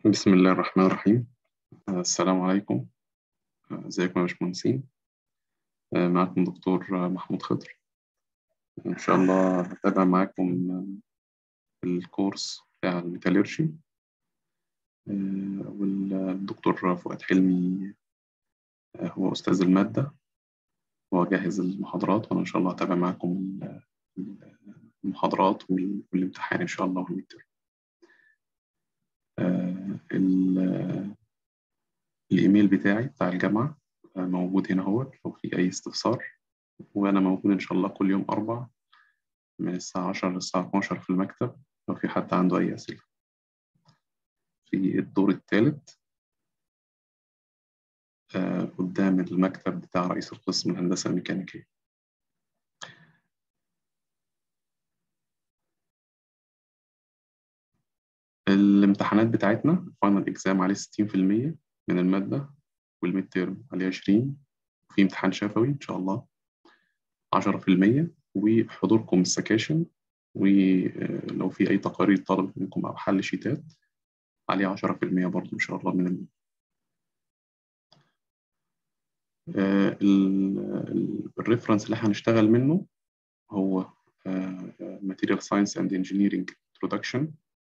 بسم الله الرحمن الرحيم. السلام عليكم. ازيكم يا باشمهندسين. معكم دكتور محمود خضر. إن شاء الله هتابع معاكم الكورس بتاع الميتالورجي. والدكتور فؤاد حلمي هو أستاذ المادة، هو جاهز المحاضرات، وأنا إن شاء الله هتابع معاكم المحاضرات والامتحان إن شاء الله والميتر. الإيميل بتاعي بتاع الجامعة موجود هنا، هو لو في أي استفسار. وأنا موجود إن شاء الله كل يوم أربع من الساعة 10 للساعة 12 في المكتب، لو في حد عنده أي أسئلة. في الدور الثالث قدام المكتب بتاع رئيس القسم الهندسة الميكانيكية. الامتحانات بتاعتنا الفاينل إكزام عليه 60% من المادة، والميد تيرم عليه 20، وفي امتحان شفوي إن شاء الله 10%، وحضوركم السكاشن، ولو في أي تقارير طلب منكم أو حل شيتات عليه 10% برضه إن شاء الله من المادة. الريفرنس اللي هنشتغل منه هو Material Science and Engineering Introduction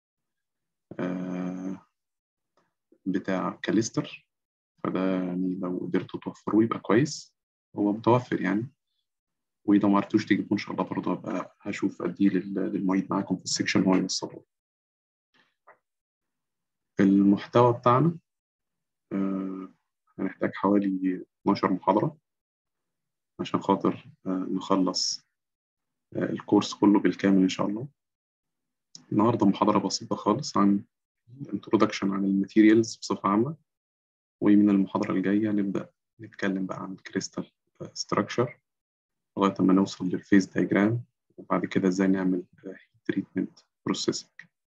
بتاع كاليستر. فده يعني لو قدرتوا توفروه يبقى كويس، هو متوفر يعني. ولو ما عرفتوش تجيبوه إن شاء الله برضه هبقى هشوف أديه للمعيد معاكم في السكشن هو يوصله. المحتوى بتاعنا هنحتاج حوالي 12 محاضرة عشان خاطر نخلص الكورس كله بالكامل إن شاء الله. النهاردة محاضرة بسيطة خالص عن introduction عن الماتيريالز بصفة عامة، ومن المحاضرة الجاية نبدأ نتكلم بقى عن الكريستال ستراكشر لغاية ما نوصل للفيز دايجرام، وبعد كده ازاي نعمل تريتمنت بروسيسنج.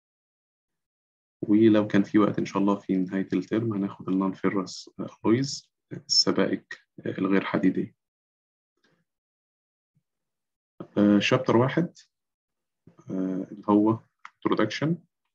ولو كان في وقت إن شاء الله في نهاية الترم هناخد النون فيرس ألويز، السبائك الغير حديدية. شابتر 1 اللي هو introduction.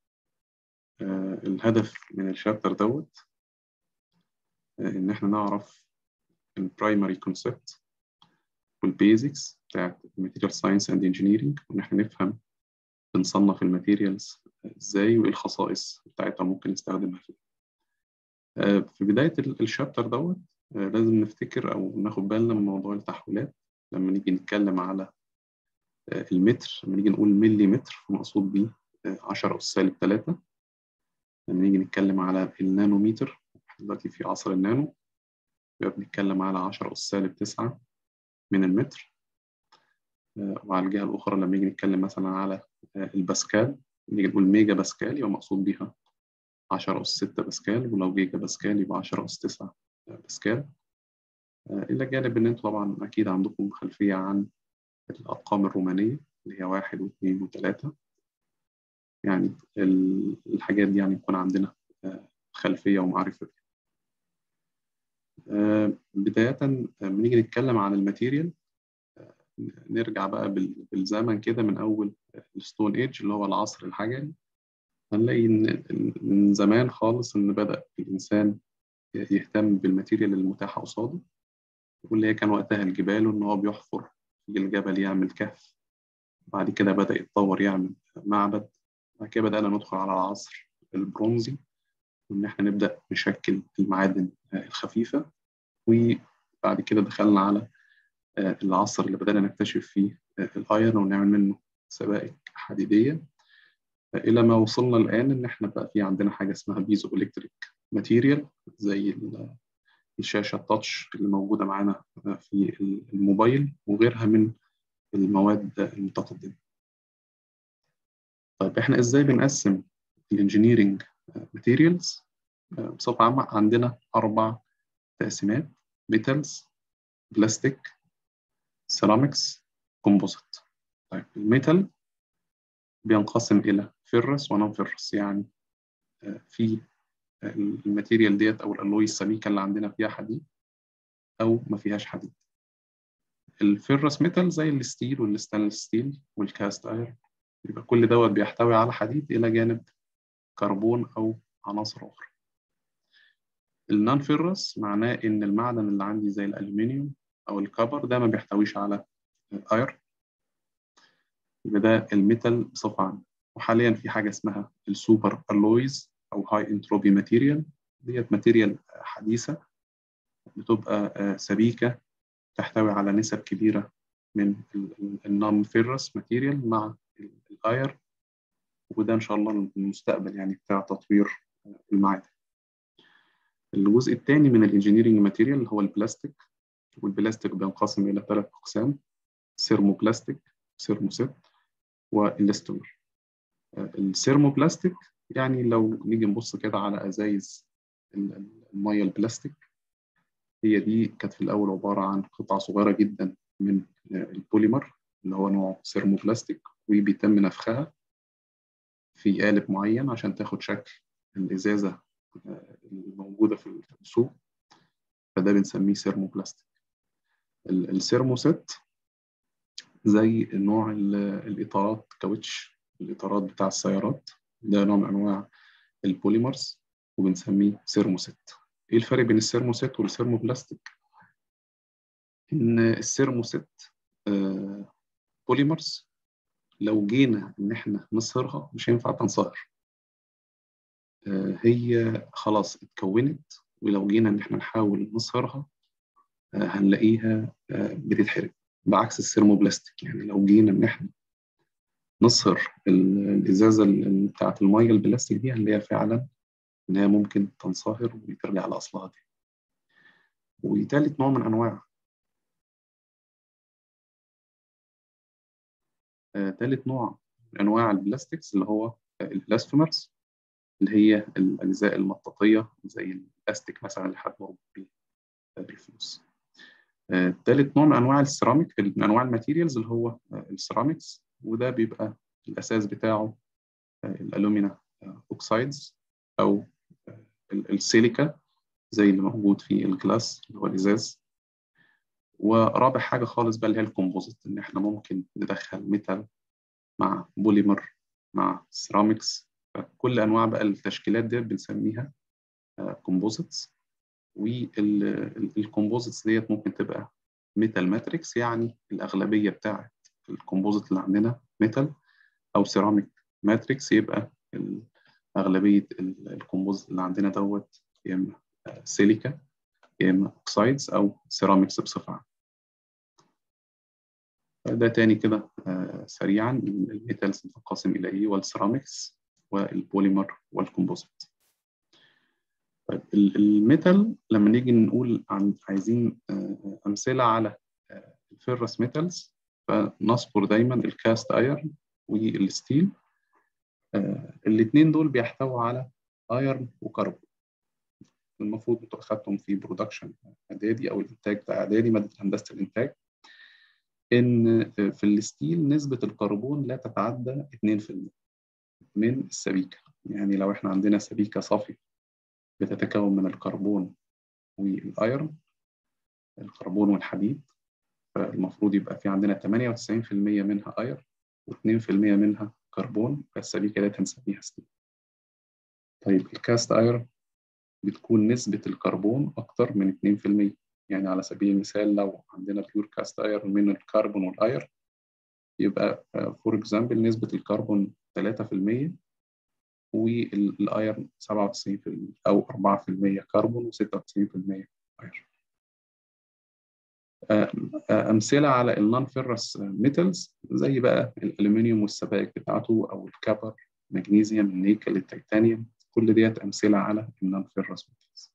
الهدف من الشابتر دوت إن إحنا نعرف البرايمري كونسبت والبيزكس بتاعت الماتيريال ساينس اند انجينيرنج، وإن إحنا نفهم بنصنف الماتيريالز إزاي وإيه الخصائص بتاعتها ممكن نستخدمها فيها. في بداية الشابتر دوت لازم نفتكر أو ناخد بالنا من موضوع التحويلات. لما نيجي نتكلم على المتر، لما نيجي نقول ملي متر فمقصود بيه 10 أس سالب 3. لما نيجي نتكلم على النانوميتر، دلوقتي في عصر النانو، يبقى بنتكلم على 10 أس سالب 9 من المتر. وعلى الجهة الأخرى لما نيجي نتكلم مثلا على الباسكال، نيجي نقول ميجا باسكال يبقى مقصود بيها 10 أس 6 باسكال، ولو جيجا باسكال يبقى 10 أس 9 باسكال. إلا جانب إن أنتوا طبعا أكيد عندكم خلفية عن الأرقام الرومانية اللي هي 1 و2 و3. يعني الحاجات دي يعني يكون عندنا خلفية ومعرفة بيها. بداية لما نيجي نتكلم عن الماتيريال، نرجع بقى بالزمن كده من أول الستون ايج اللي هو العصر الحجري. هنلاقي إن من زمان خالص إن بدأ الإنسان يهتم بالماتيريال المتاحة قصاده، واللي هي كان وقتها الجبال، وإن هو بيحفر في الجبل يعمل كهف. بعد كده بدأ يتطور يعمل معبد. بعد كده بدأنا ندخل على العصر البرونزي، وإن إحنا نبدأ نشكل المعادن الخفيفة. وبعد كده دخلنا على العصر اللي بدأنا نكتشف فيه الأيرن ونعمل منه سبائك حديدية، إلى ما وصلنا الآن إن إحنا بقى في عندنا حاجة اسمها بيزو إلكتريك ماتيريال، زي الشاشة التاتش اللي موجودة معانا في الموبايل وغيرها من المواد المتقدمة. طيب إحنا إزاي بنقسم الإنجينيرينج ماتيريالز؟ بصفة عامة عندنا 4 تقسيمات: ميتالز، بلاستيك، سيراميكس، كومبوزيت. طيب الميتال بينقسم إلى فيرس ونون فيرس، يعني في الماتيريال ديت أو الألوي السميكة اللي عندنا فيها حديد أو ما فيهاش حديد. الفيرس ميتال زي الستيل والستانلس ستيل والكاست ايرون، يبقى كل دوت بيحتوي على حديد إلى جانب كربون أو عناصر أخرى. النون فيرس معناه إن المعدن اللي عندي زي الألومنيوم أو الكبر ده ما بيحتويش على اير، يبقى ده الميتال بصفة عامة. وحاليا في حاجة اسمها السوبر ألويز أو هاي انتروبي ماتيريال، ديت ماتيريال حديثة بتبقى سبيكة تحتوي على نسب كبيرة من النون فيرس ماتيريال مع الاير، وده إن شاء الله المستقبل يعني بتاع تطوير المعادن. الجزء الثاني من الانجينيرنج ماتيريال هو البلاستيك، والبلاستيك بينقسم إلى 3 أقسام: سيرموبلاستيك، سيرموسيت، والاستمر. السيرموبلاستيك يعني لو نيجي نبص كده على أزايز المية البلاستيك، هي دي كانت في الأول عبارة عن قطعة صغيرة جدا من البوليمر اللي هو نوع سيرموبلاستيك، وبيتم نفخها في قالب معين عشان تاخد شكل الإزازة الموجودة في السوق، فده بنسميه سيرموبلاستيك. السيرموسيت زي نوع الإطارات، كاوتش الإطارات بتاع السيارات، ده نوع من أنواع البوليمرز وبنسميه سيرموسيت. إيه الفرق بين السيرموسيت والسيرموبلاستيك؟ إن السيرموسيت بوليمرز لو جينا إن إحنا نصهرها مش هينفع تنصهر، هي خلاص اتكونت، ولو جينا إن إحنا نحاول نصهرها هنلاقيها بتتحرق، بعكس السيرموبلاستيك. يعني لو جينا إن إحنا نصهر الإزازة بتاعة المية البلاستيك دي هنلاقيها فعلا إن هي ممكن تنصهر وترجع لأصلها دي. وتالت نوع من أنواع تالت نوع من أنواع البلاستيكس اللي هو الإلاستومرز، اللي هي الأجزاء المطاطية زي البلاستيك مثلا اللي حد مربوط بيه بالفلوس. تالت نوع من أنواع السيراميك، من أنواع الماتيريالز اللي هو السيراميكس، وده بيبقى الأساس بتاعه الألومينا أوكسايدز أو السيليكا زي اللي موجود في الجلاس اللي هو الإزاز. ورابع حاجة خالص بقى اللي هي الكومبوزيت، إن إحنا ممكن ندخل ميتال مع بوليمر مع سيراميكس. كل أنواع بقى التشكيلات دي بنسميها كومبوزيتس. والكومبوزيتس ديت ممكن تبقى ميتال ماتريكس، يعني الأغلبية بتاعة الكومبوزيت اللي عندنا ميتال، أو سيراميك ماتريكس يبقى أغلبية الكومبوزيت اللي عندنا دوت يا إما سيليكا يا إما أوكسايدز أو سيراميكس بصفة عامة. ده تاني كده سريعا الميتالز بتنقسم إلى إيه، والسيراميكس والبوليمر والكومبوزيت. طيب الميتال لما نيجي نقول عايزين أمثلة على الفيرس ميتالز، فنذكر دايما الكاست ايرن والستيل. الاثنين دول بيحتووا على ايرن وكربون. المفروض انتوا اخدتم في برودكشن اعدادي او الانتاج بتاع اعدادي ماده هندسه الانتاج ان في الستيل نسبه الكربون لا تتعدى 2% من السبيكه. يعني لو احنا عندنا سبيكه صافيه بتتكون من الكربون والايرن، الكربون والحديد، فالمفروض يبقى في عندنا 98% منها ايرن و2% منها كربون، فالسبيكه دي هنسميها ستيل. طيب الكاست ايرن بتكون نسبة الكربون أكتر من 2%. يعني على سبيل المثال لو عندنا بيور كاست ايرن من الكربون والاير، يبقى فور اكزامبل نسبة الكربون 3% والايرن 97% أو 4% كربون و96% ايرن. أمثلة على النون فيرس ميتالز زي بقى الألومنيوم والسبائك بتاعته، أو الكبر، مغنيسيوم، النيكل، التيتانيوم، كل ديت أمثلة على النون فيرس ميتالز.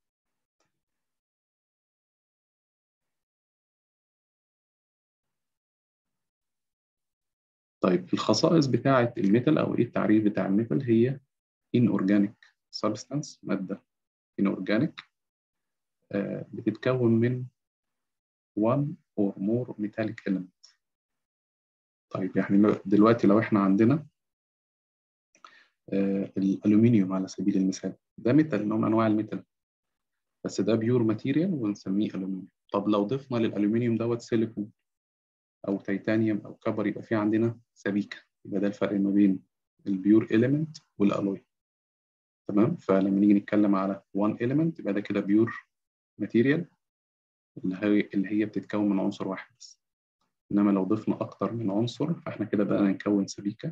طيب الخصائص بتاعة الميتال أو إيه التعريف بتاع الميتال؟ هي inorganic substance، مادة inorganic بتتكون من one or more metallic element. طيب يعني دلوقتي لو إحنا عندنا الألومنيوم على سبيل المثال، ده ميتال، نوع من أنواع الميتال، بس ده بيور ماتيريال ونسميه ألومنيوم. طب لو ضفنا للألومنيوم دوت سيليكون أو تيتانيوم أو كبر، يبقى في عندنا سبيكة. يبقى ده الفرق ما بين البيور إليمنت والألوي. تمام. فلما نيجي نتكلم على one element يبقى ده كده بيور ماتيريال اللي هي بتتكون من عنصر واحد بس. انما لو ضفنا اكتر من عنصر فاحنا كده بقى نكون سبيكه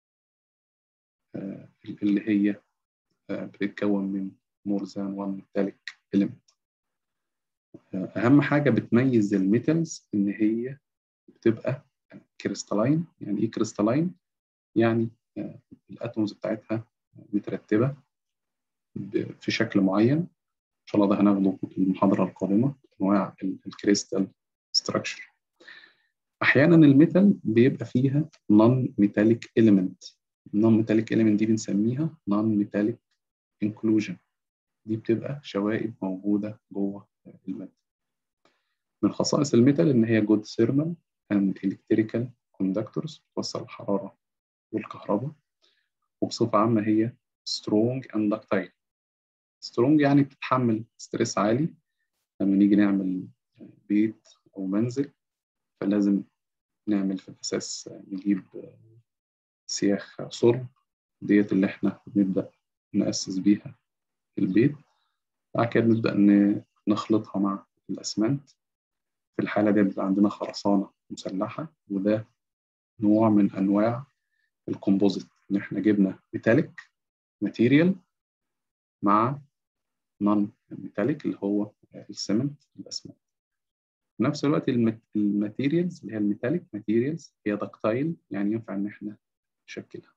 اللي هي بتتكون من more than one metallic element. اهم حاجه بتميز الميتالز ان هي بتبقى كريستالاين. يعني ايه كريستالاين؟ يعني الاتومز بتاعتها مترتبه في شكل معين. ان شاء الله ده هناخده في المحاضره القادمه، انواع الكريستال ستراكشر. احيانا الميتال بيبقى فيها نون ميتاليك اليمنت. النون ميتاليك اليمنت دي بنسميها نون ميتاليك انكلوجن. دي بتبقى شوائب موجوده جوه الماده. من خصائص الميتال ان هي جود ثيرمال اند الكتريكال كوندكتورز، بتوصل الحراره والكهرباء. وبصفه عامه هي سترونج اند دكتايل. سترونج يعني بتتحمل ستريس عالي. لما نيجي نعمل بيت او منزل فلازم نعمل في الاساس نجيب سياخ صلب، ديت اللي احنا بنبدا ناسس بيها البيت. بعد كده نبدا نخلطها مع الاسمنت. في الحاله دي بيبقى عندنا خرسانه مسلحه، وده نوع من انواع الكومبوزيت، ان احنا جبنا ميتاليك ماتيريال مع نون ميتاليك اللي هو السمنت الاسمنت. في نفس الوقت الماتيريالز اللي هي الميتاليك ماتيريالز هي دكتايل، يعني ينفع ان احنا نشكلها.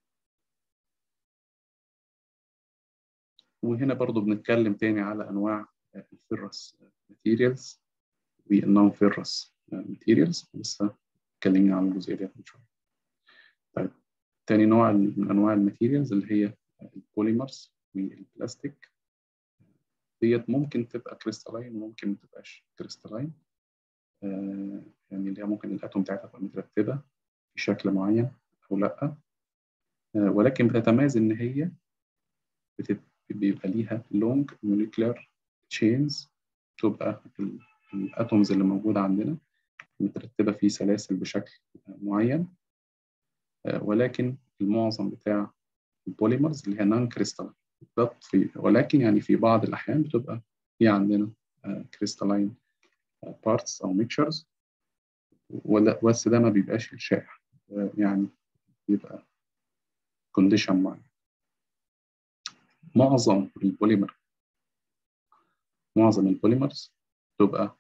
وهنا برضو بنتكلم تاني على انواع الفيرس ماتيريالز والنون فيرس ماتيريالز، لسه اتكلمنا عن الجزئيه دي من شويه. طيب تاني نوع من انواع الماتيريالز اللي هي البوليمرز والبلاستيك. ديت ممكن تبقى كريستالاين وممكن ما تبقاش كريستالاين. يعني اللي هي ممكن الاتوم بتاعتها تبقى مترتبه في شكل معين او لا. ولكن بتتميز ان هي بيبقى ليها لونج موليكولار تشينز. تبقى الاتومز اللي موجوده عندنا مترتبه في سلاسل بشكل معين. ولكن المعظم بتاع البوليمرز اللي هي نون كريستالين، ولكن يعني في بعض الاحيان بتبقى في عندنا كريستالين بارتس او ميكشرز، بس ده ما بيبقاش الشائع. يعني بيبقى كونديشن معين. معظم البوليمرز تبقى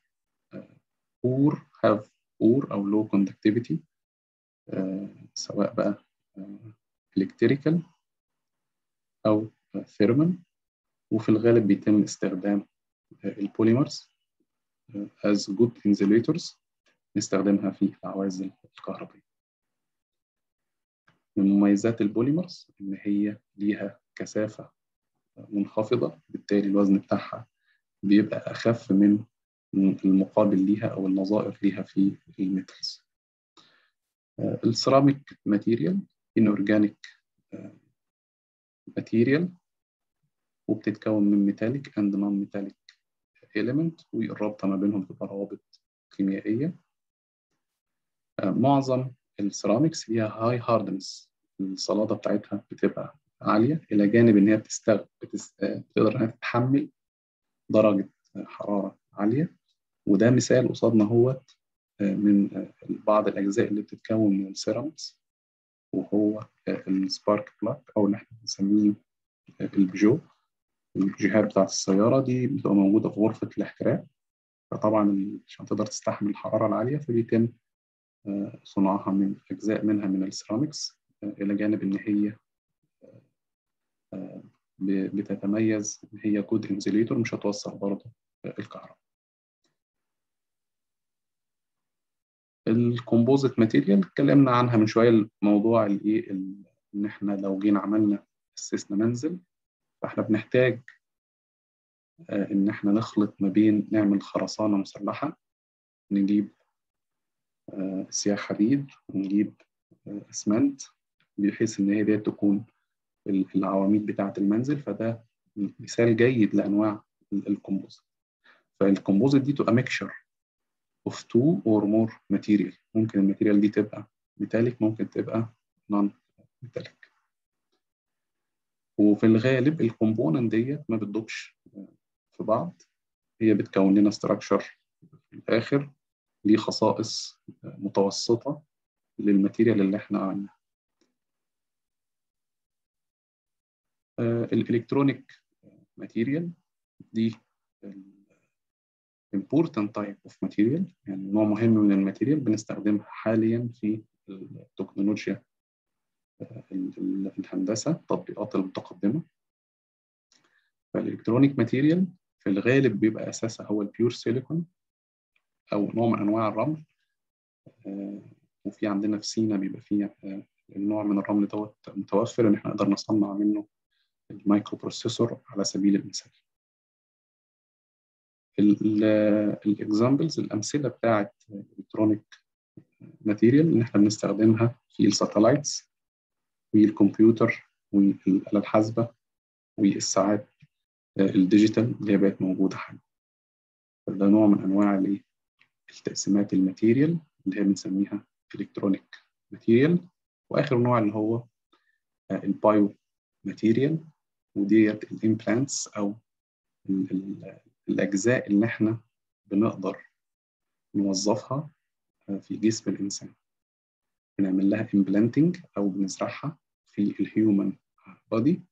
have poor أو low conductivity، سواء بقى electrical أو thermal. وفي الغالب بيتم استخدام البوليمرز as good insulators، نستخدمها في العوازل الكهربائية. من مميزات البوليمرز إن هي ليها كثافة منخفضة، بالتالي الوزن بتاعها بيبقى أخف من المقابل ليها أو النظائر ليها في الميتالز. السيراميك ماتيريال inorganic ماتيريال، وبتتكون من ميتاليك اند نون ميتاليك element، والرابطة ما بينهم تبقى روابط كيميائية. معظم السيراميكس ليها هاي هاردنس، الصلادة بتاعتها بتبقى عالية إلى جانب إن هي بتقدر إنها تتحمل درجة حرارة عالية. وده مثال قصادنا هو من بعض الأجزاء اللي بتتكون من السيراميكس، وهو السبارك بلاك أو اللي احنا بنسميه البيجوهات بتاعت السيارة دي بتبقى موجودة في غرفة الاحتراق. فطبعا عشان تقدر تستحمل الحرارة العالية فبيتم صنعها من أجزاء منها من السيراميكس، إلى جانب إن هي بتتميز إن هي جود انزيليتور، مش هتوصل برضه الكهرباء. الكومبوزيت ماتيريال اتكلمنا عنها من شوية. الموضوع الايه إن إحنا لو جينا عملنا أسسنا منزل فإحنا بنحتاج إن إحنا نخلط ما بين، نعمل خرسانة مسلحة، نجيب سياخ حديد، ونجيب أسمنت، بحيث إن هي دي تكون العواميد بتاعة المنزل. فده مثال جيد لأنواع الكومبوزيت. فالكومبوزيت دي تبقى ميكشر of two or more material. ممكن الماتيريال دي تبقى ميتاليك، ممكن تبقى نون ميتاليك. وفي الغالب الكومبوننت ديت ما بتدوبش في بعض، هي بتكون لنا ستراكشر في الآخر ليه خصائص متوسطة للماتيريال اللي احنا عملناها. الإلكترونيك ماتيريال دي important type of material، يعني نوع مهم من الماتيريال بنستخدمها حاليا في التكنولوجيا، الهندسة، التطبيقات المتقدمة. فالإلكترونيك ماتيريال في الغالب بيبقى أساسها هو البيور سيليكون أو نوع من أنواع الرمل. وفي عندنا في سينا بيبقى فيه النوع من الرمل دوت متوفر إن إحنا نقدر نصنع منه المايكرو بروسيسور على سبيل المثال. الإكزامبلز، الأمثلة بتاعت الإلكترونيك ماتيريال اللي إحنا بنستخدمها في الساتلايتس والكمبيوتر والآلة الحاسبة والساعات الديجيتال اللي هي بقت موجودة حاليا. فده نوع من أنواع التقسيمات الماتيريال اللي هي بنسميها إلكترونيك ماتيريال. وآخر نوع اللي هو البايو ماتيريال، وديت الإمبلانتس أو الأجزاء اللي إحنا بنقدر نوظفها في جسم الإنسان، بنعمل لها إمبلانتنج أو بنزرعها في الهيومن بودي.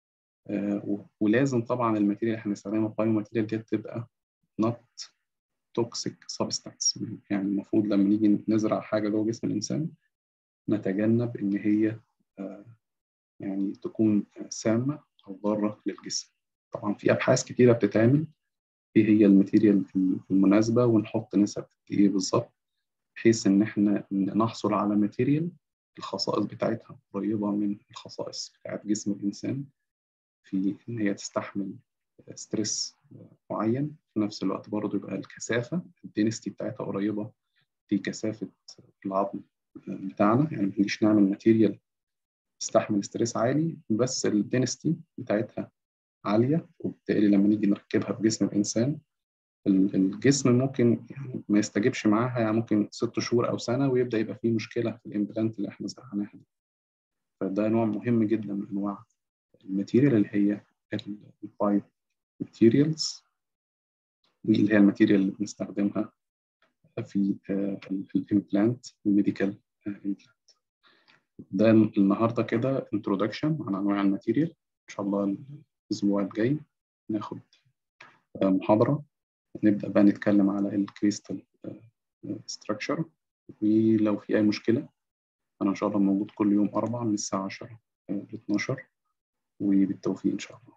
ولازم طبعا الماتيريال اللي احنا بنستخدمها بايو ماتيريال دي تبقى not toxic substance، يعني المفروض لما نيجي نزرع حاجة جوه جسم الإنسان نتجنب إن هي يعني تكون سامة أو ضارة للجسم. طبعا في أبحاث كتيرة بتتعمل إيه هي الماتيريال المناسبة ونحط نسب إيه بالظبط، بحيث إن إحنا نحصل على ماتيريال الخصائص بتاعتها قريبة من الخصائص بتاعت جسم الإنسان، في إن هي تستحمل ستريس معين، في نفس الوقت برضه يبقى الكثافة الدينستي بتاعتها قريبة لكثافة العظم بتاعنا. يعني ما نجيش نعمل ماتيريال تستحمل ستريس عالي بس الدينستي بتاعتها عالية، وبالتالي لما نيجي نركبها في جسم الإنسان الجسم ممكن يعني ما يستجيبش معاها، يعني ممكن 6 شهور أو سنة ويبدأ يبقى فيه مشكلة في الإمبلانت اللي إحنا زرعناها دي. فده نوع مهم جدا من أنواع الماتيريال اللي هي البايو ماتيريالز، واللي هي الماتيريال اللي بنستخدمها في الإمبلانت الميديكال إمبلانت. ده النهارده كده انترودكشن عن أنواع الماتيريال. إن شاء الله الأسبوع الجاي ناخد محاضرة نبدأ بقى نتكلم على الكريستال ستراكشر. ولو في أي مشكلة أنا إن شاء الله موجود كل يوم 4 من الساعة 10 ل 12، وبالتوفيق إن شاء الله.